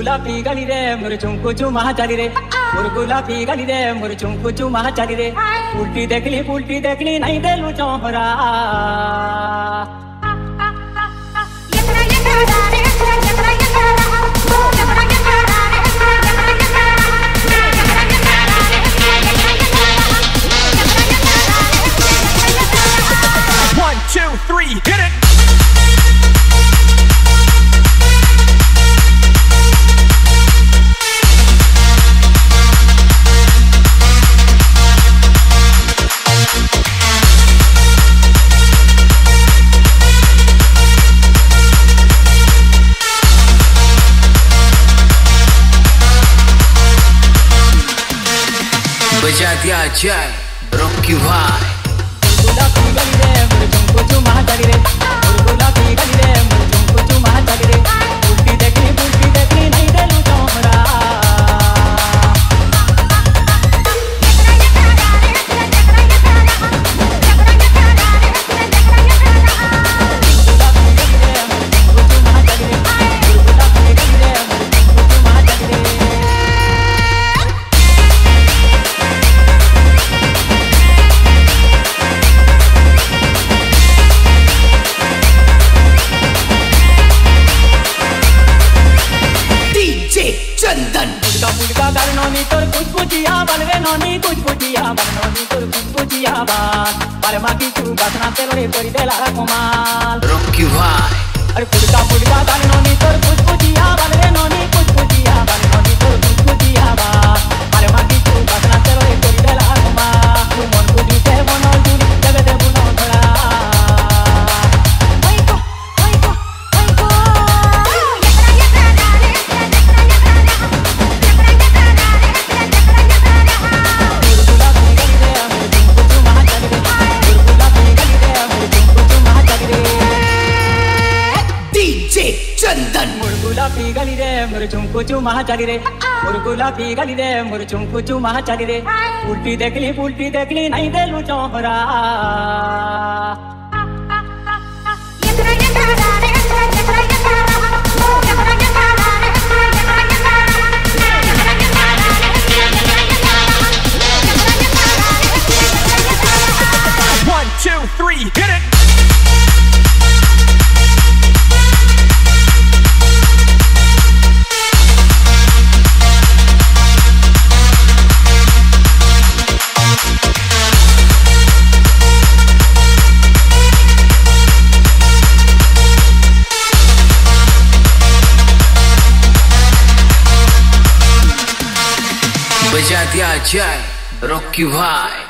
गुलाबी गली रे मोर चुमकु चुमा चली रे गुलाबी गली रे मोर चुमकु चुमा चली रे उल्टी देखली नहीं देलू Chouhara One, two, three, hit it! बजा दिया जाए रॉकी भाई गुलाबी गली रे मोर चुमकु चुमा चली रे गुलाबी गली रे मोर चुमकु चुमा चली रे उल्टी देखली नहीं देलू चौहरा पुलका कर नोनी तोर कुछ पुछिया बलवे नोनी कुछ पुछिया बल नोनी तोर कुछ पुछिया बाल माकी तू बसना तेरे रे तोरी देला कमाल रॉकी भाई अरे पुलका कर नोनी तोर कुछ पुछिया बलवे नोनी कुछ पुछिया बल नोनी तोर कुछ पुछिया बाल माकी तू बसना तेरे रे तोरी देला कमाल तू मन बुद्धि से मनो जुली जग दे बुनो थोड़ा गुलाबी गली रे मोर चुमकु चुमा चली रे गुलाबी गली रे मोर चुमकु चुमा चली रे उल्टी देखली नहीं देलू Chouhara One, two, three, hit it! बजा दिया जाए रॉकी भाई